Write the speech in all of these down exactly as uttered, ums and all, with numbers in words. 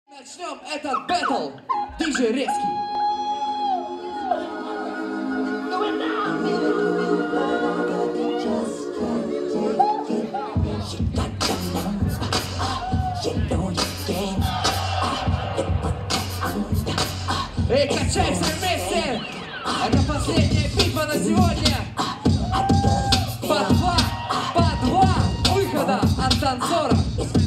Начнем этот бэтл. Диджей Резкий. Эй, качайся вместе! Это последняя битва на сегодня! По два, по два выхода от танцора!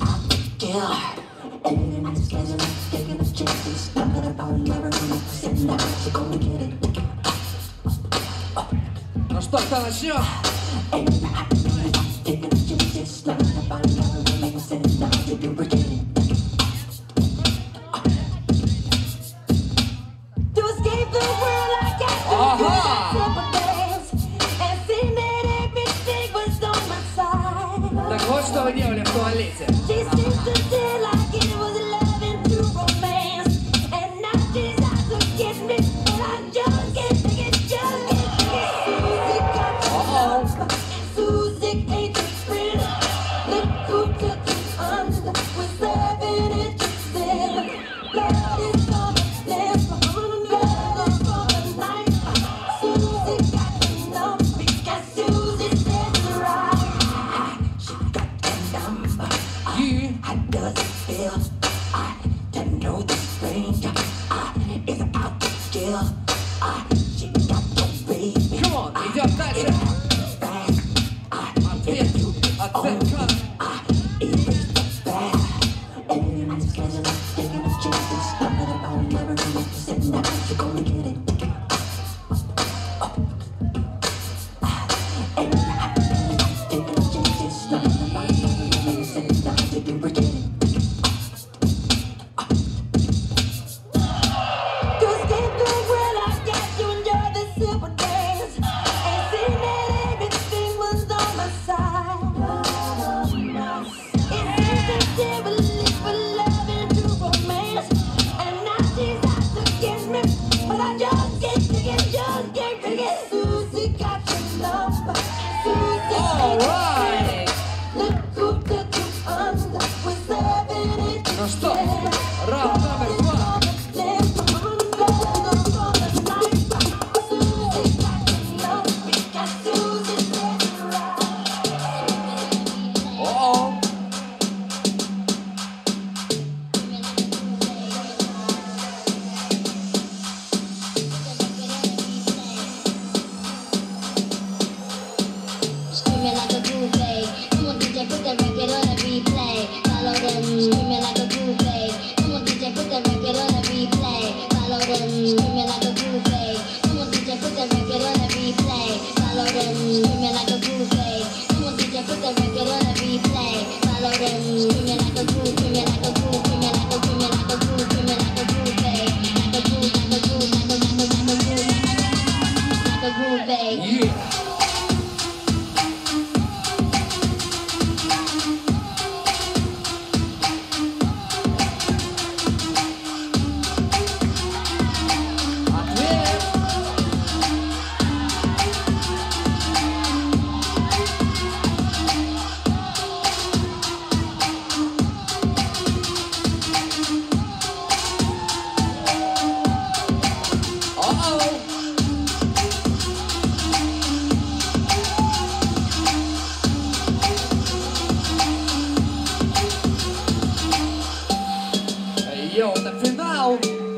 Ну что, кто начнет? Так вот, что вы делали в туалете. Идем дальше. Ответ, оценка. Ну что, раунд номер два. О-о. Screaming like a groove, babe. Come on, D J, put that record on a replay. Follow them, screaming like a groove, babe. Come on, D J, put that record on a replay. Follow them, screaming like a groove, babe. Come on, D J, put that record on a replay. Follow them, screaming like a groove, babe. Come on, D J, put that record on a replay. Follow them, screaming like a groove, screaming like a groove, screaming like a screaming like a groove, screaming like a groove, babe. Like a groove, like a groove, like a like a like a groove, like a groove, babe. Yeah. Йоу, это финал!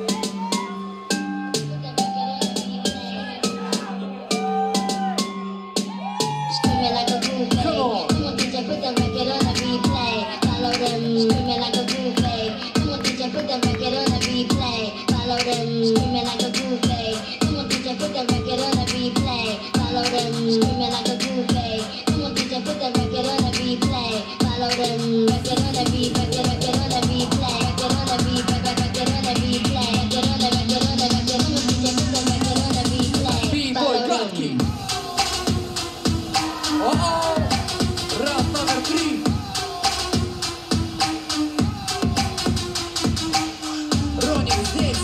Screaming like a groove, babe. Come on, D J, put that record on a replay. Follow them, screaming like a groove, babe. Come on, D J, put that record on a replay. Follow them, screaming like a groove, babe. Come on, D J, put that record on a replay. Follow them, screaming like a groove, babe. Come on, D J, put that record on a replay. Follow them, record on a replay, record, record on a replay, record on a replay, record on a replay, record on a record on a record. Come on, D J, put that record on a replay. B-boy гадкий. О-о! Раунд номер три. Ронин здесь.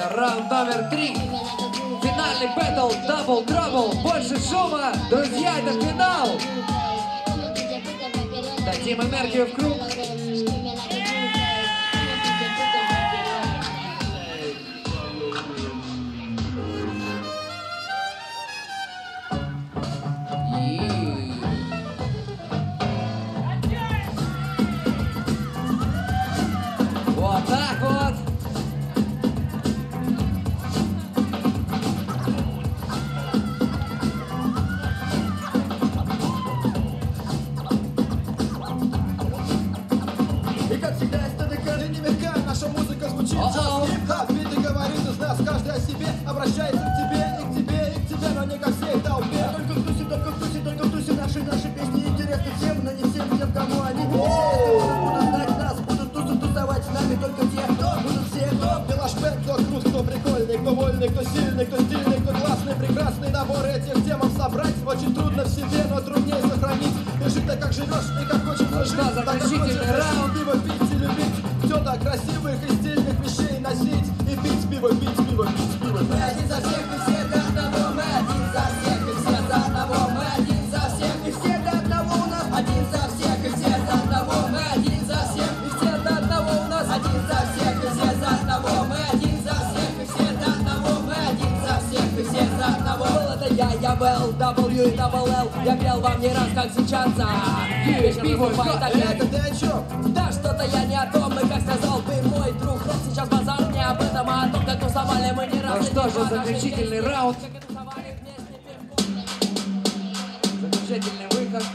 Это раунд номер три. Финальный бэтл Double Trouble. Больше шума. Друзья, это финал. Дадим энергию в круг. Вот так вот. И как всегда, из ТДК не мягка, наша музыка звучит джаз, хип-хап. Ведь и говорит из нас, каждый о себе обращается к тебе, и к тебе, и к тебе, но не ко всей толпе. Только в тусе, только в тусе, только в тусе наши, наши песни интересны всем, но не всем тем, кому они интересны. Будут знать нас, будут тусы тусовать с нами только те, кто будут все, кто велошпед, кто крут, кто прикольный, кто вольный, кто сильный, кто стильный, кто классный, прекрасный. Набор этих темов собрать очень трудно в себе, но труднее сохранить. И жить так, как живешь, и как хочешь жить. Что, заключительный раунд? Пиво пить и любить, все так красивых и стильных вещей носить. И пить пиво, пить пиво, пить пиво. Мы один за всех и все до одного, мы один за всех и все до одного, мы один за всех и все до одного у нас. Один за всех и все до одного, мы один за всех и все до одного у нас. Один за всех и все до одного, мы один за всех и все до одного, мы один за всех и все до одного. Был это я, я был W и Double L, я пел вам не раз, как сейчас. Пиво, Это ты о чем? Да что-то я не о том, и как сказал ты, мой друг, рок сейчас базар не об этом, а о том, как тусовали мы не раз. Ну что же, заключительный раунд. Заключительный выход.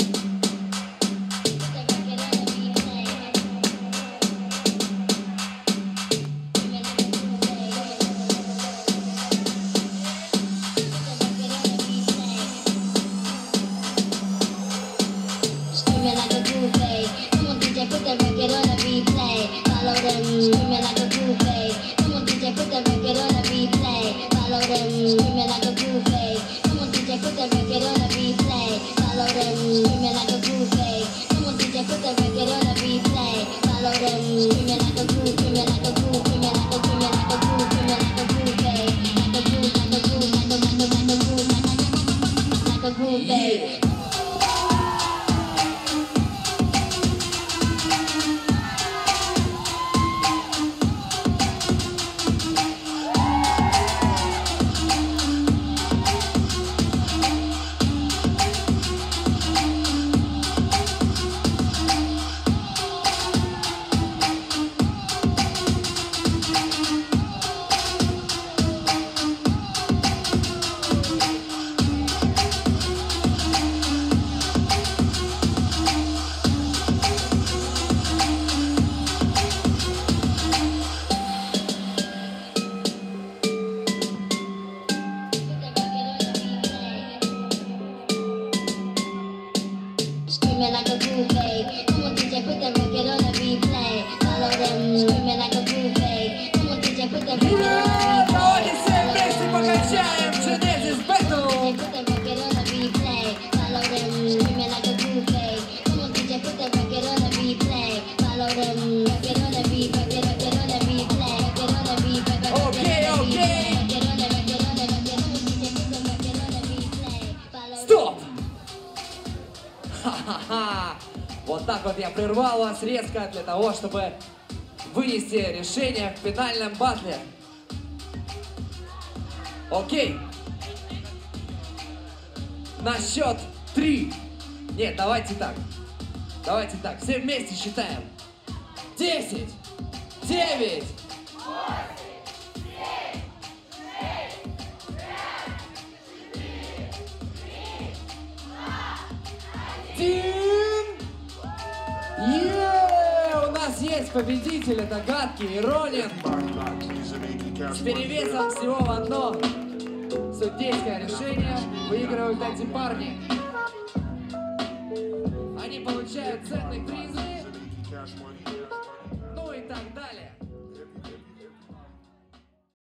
Screaming like a groupie. Come on, D J, put the record on a replay. Follow them. Screaming like a groupie. Come on, D J, put the record on a replay. Follow them. Screaming like a groupie. Come on, D J, put the record on a replay. Follow them. Screaming like a groupie. Come on, D J, put the record on a replay. Follow them. Screaming like a groove, screaming like a groove, screaming like a, screaming like a groove, screaming like a groupie. Like a groove, like a groove, like a, like a, like a groove, like a, like a groupie. Screaming like a groupie. Come on, D J, put the record on a replay. Follow them. Screaming like a groupie. Come on, D J, put the record on a replay. Давайте все вместе покачаем Genesis Battle. Put the record on a replay. Follow them. Screaming like a groupie. Come on, D J, put the record on a replay. Follow them. Record on a replay. Record, record on a replay. Record on a replay. Okay, okay. Record on a, record on a, record on a, D J, put the record on a replay. Follow them. Стоп! Ха-ха-ха! Вот так вот я прервал вас резко для того, чтобы вынести решение в финальном батле. Окей. На счет три. Нет, давайте так. Давайте так. Все вместе считаем. Десять. Девять. Один. Е-е-е! У нас есть победитель, это Гадкий и Ронин. С перевесом всего в одно судейское решение выигрывают эти парни. Они получают ценные призы.